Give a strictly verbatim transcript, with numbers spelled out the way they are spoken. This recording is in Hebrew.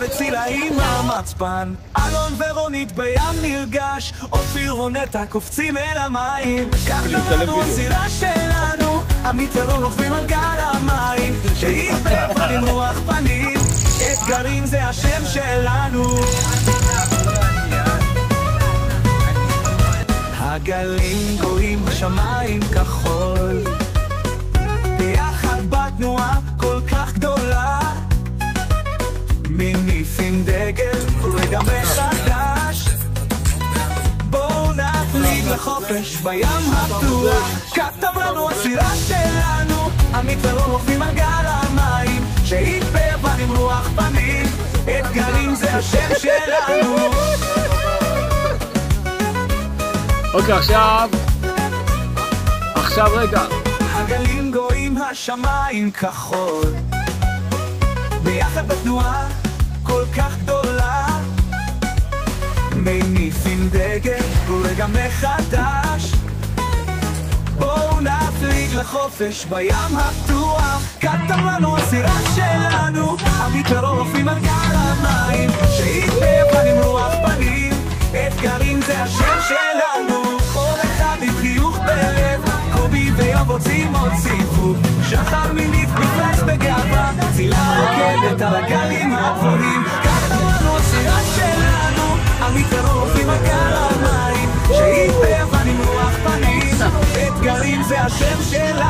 וצילה עם המצפן, אלון ורונית בים נרגש, אופיר ונטע קופצים אל המים. כך לנו הסירה שלנו, עמית ורון רוכבים על גל המים, שיתפר עם רוח פנים, אתגרים זה השם שלנו. הגלים גויים בשמיים כחול, ביחד בתנועה כל כך גדולה, מניפים דגל רגע מחדש, בואו נפליג לחופש בים הפתוח. כתב לנו הסירה שלנו, עמית ורון רוכבים על גל המים, שיתפר עם רוח פנים, אתגרים זה השם שלנו. אוקיי, עכשיו עכשיו רגע, הגלים גויים השמיים כחול, ביחד בתנועה כל כך גדולה, מניפים דגל רגע מחדש, בואו נפליג לחופש בים הפתוח. כתב לנו הסירה שלנו, עמית ורון רוכבים על גל המים, שיתפר עם רוח פנים, אתגרים זה השם שלנו. כל אחד עם חיוך בלב, קובי ויום רוצים עוד סיפור, שחר מינית מפלץ בגאווה, צילה רוקדת על הגלים הגבוהים. ככה לנו הסירה שלנו, עמית ורון רוכבים על גל המים, שיתפר עם רוח פנים, אתגרים זה השם שלנו.